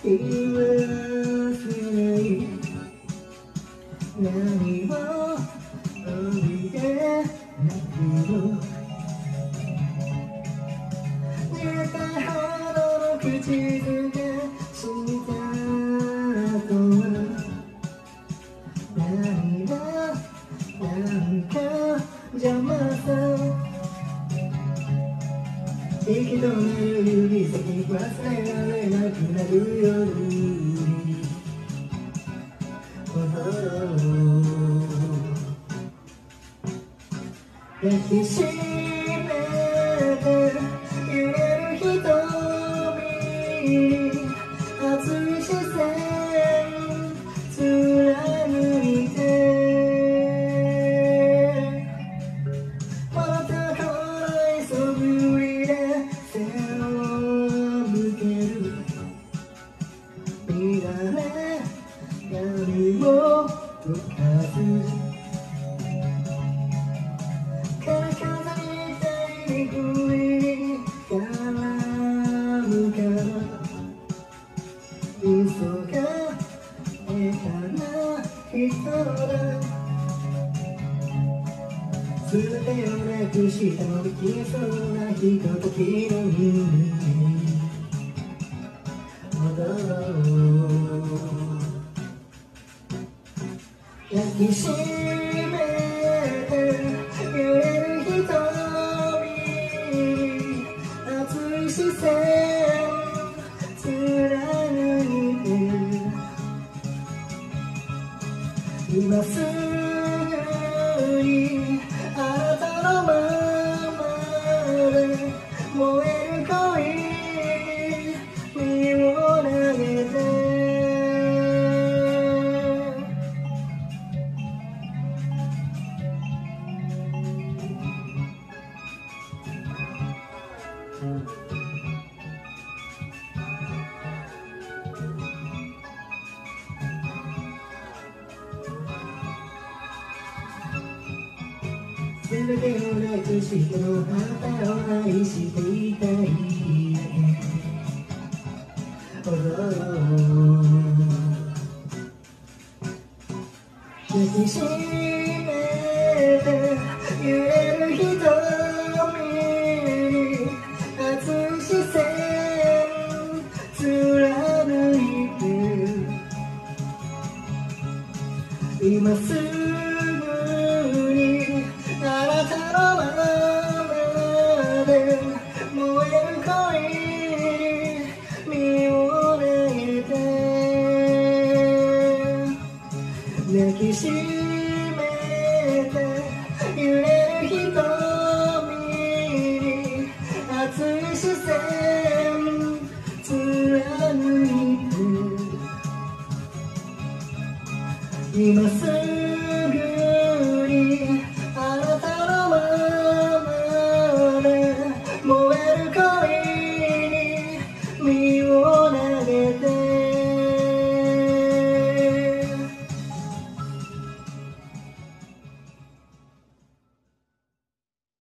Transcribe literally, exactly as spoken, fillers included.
言わせない何を怯えなくも寝たほどの口づけした後は何がなんか邪魔さ息止める指先忘れられなくなる夜に戻ろう抱きしめて揺れる瞳に熱い視線貫いて笑った頃急ぐ闇を溶かすから風みたいに不意に絡むから急がれたな人だ全てをなくしたので消えそうなひとときの夢戻ろう抱きしめて揺れる瞳に熱い視線貫いて今すぐにあなたのままで燃える恋身を投げて全てをなくしてもあなたを愛していたいだけ踊ろう抱きしめて揺れる瞳に熱い視線貫いて今すぐにあなたのままで燃える恋身を投げて抱きしめて揺れる瞳に熱い視線貫いて今すぐ